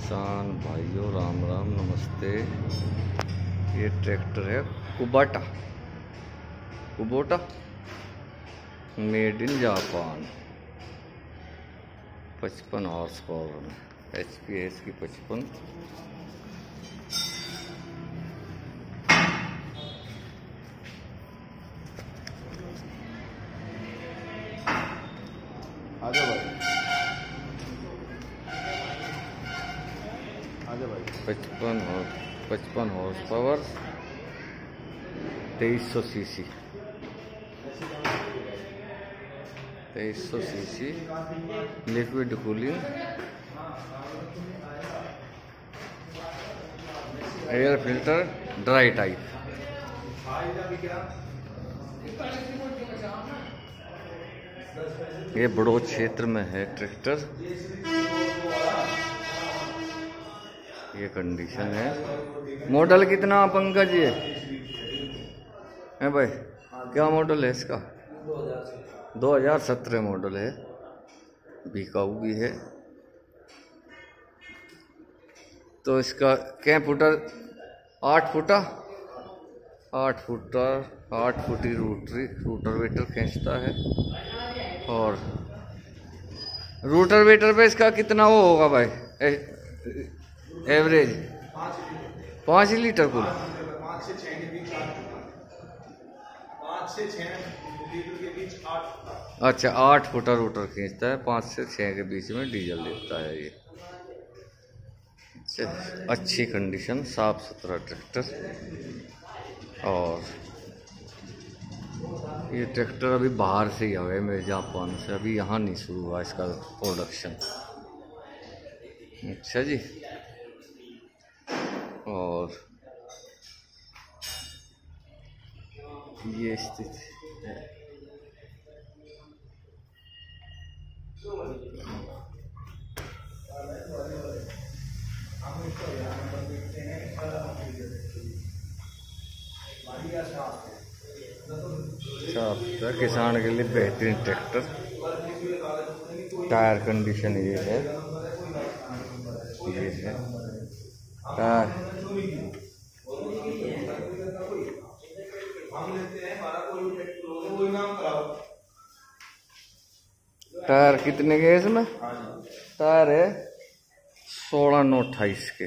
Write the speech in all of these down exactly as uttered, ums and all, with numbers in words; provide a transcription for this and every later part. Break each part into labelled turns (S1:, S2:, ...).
S1: किसान भाइयों राम राम नमस्ते। ये ट्रैक्टर है Kubota Kubota made in Japan. पचपन हॉर्स पावर में एच पी है इसकी पचपन।
S2: आजा भाई आजा भाई
S1: पचपन पचपन हॉर्स पावर तेईस सौ सी सी तेईस सौ C C liquid cooling air filter dry type. ये बड़ो क्षेत्र में है ट्रैक्टर। ये कंडीशन है। मॉडल कितना पंकज ये है भाई? क्या मॉडल है इसका? दो हज़ार सत्रह मॉडल है। बिकाऊ भी है। तो इसका क्या फुटर? आठ फुटा आठ फुटर आठ फुटी रूटरी रूटर वेटर खींचता है। और रूटर वेटर पे इसका कितना वो होगा भाई एवरेज? पाँच लीटर कुल अच्छा आठ फुटा रूटर खींचता है। पाँच से छः के बीच में डीजल देता है ये। अच्छा अच्छी कंडीशन साफ सुथरा ट्रैक्टर। और ये ट्रैक्टर अभी बाहर से ही आ गए मेरे जापान से। अभी यहाँ नहीं शुरू हुआ इसका प्रोडक्शन। अच्छा जी। और ये स्थिति है। अच्छा किसान के लिए बेहतरीन ट्रैक्टर। टायर कंडीशन ये है ये है टायर टायर कितने के इसमें? टायर है सोलह नौ अट्ठाईस के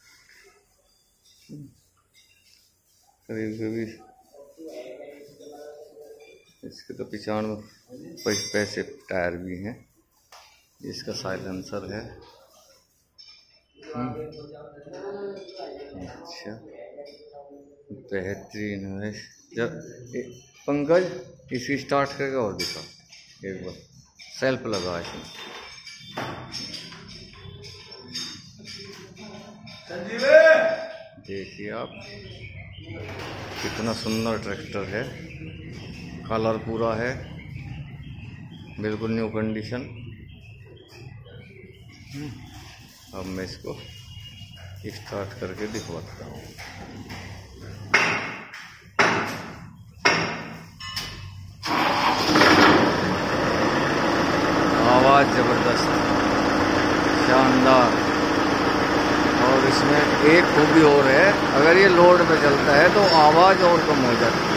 S1: करीब करीब। इसके तो पिचानवे पैसे टायर भी हैं। इसका साइलेंसर है। अच्छा बेहतरीन है। जब पंकज इसी स्टार्ट करके और दिखा एक बार। सेल्फ लगा इसमें। देखिए आप कितना सुंदर ट्रैक्टर है। कलर पूरा है बिल्कुल न्यू कंडीशन। अब मैं इसको स्टार्ट करके दिखवाता हूँ। आवाज़ ज़बरदस्त शानदार। और इसमें एक खूबी और है, अगर ये लोड पे चलता है तो आवाज़ और कम हो जाती है।